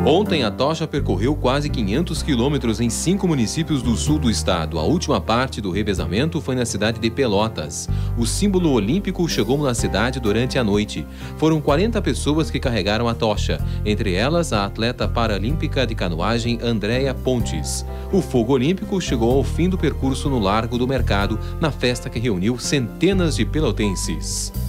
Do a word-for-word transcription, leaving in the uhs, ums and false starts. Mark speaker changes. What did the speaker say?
Speaker 1: Ontem, a tocha percorreu quase quinhentos quilômetros em cinco municípios do sul do estado. A última parte do revezamento foi na cidade de Pelotas. O símbolo olímpico chegou na cidade durante a noite. Foram quarenta pessoas que carregaram a tocha, entre elas a atleta paralímpica de canoagem Andréia Pontes. O fogo olímpico chegou ao fim do percurso no Largo do Mercado, na festa que reuniu centenas de pelotenses.